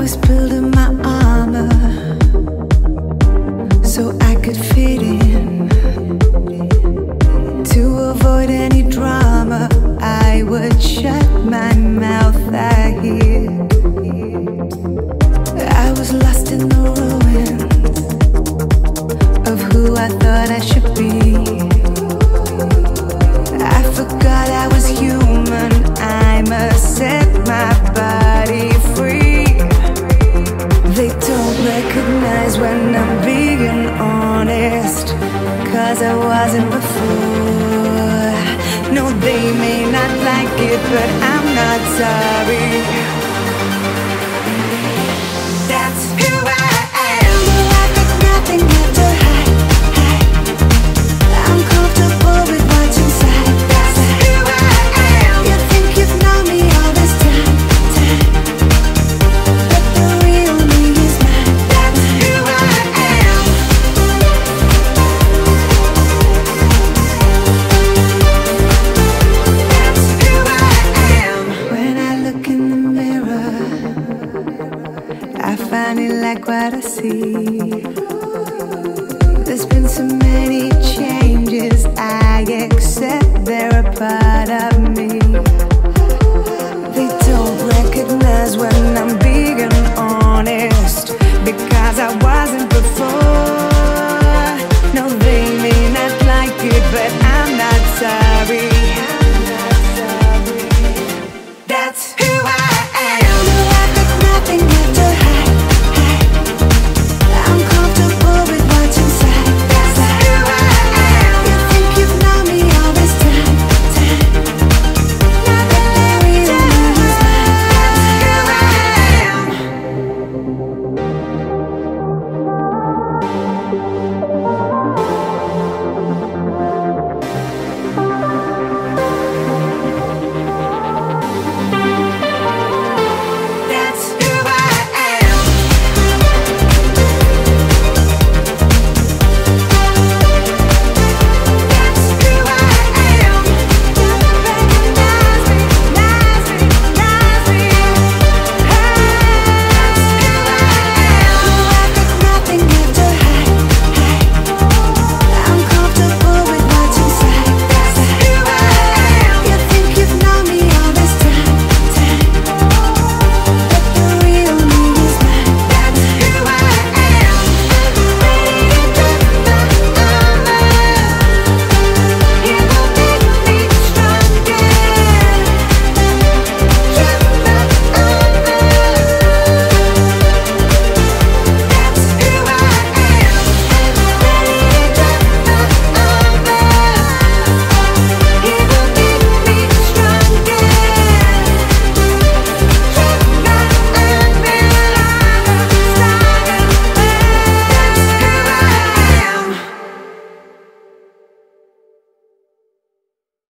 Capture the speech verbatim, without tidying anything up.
was building my armor so I could fit in. To avoid any drama, I would shut my mouth, I hear. I was lost in the ruins of who I thought I should be. I forgot I was human, I must set my body free. They don't recognize when I'm being honest, 'cause I wasn't before. No, they may not like it, but I'm not sorry. That's who I am. Well, I've got nothing left to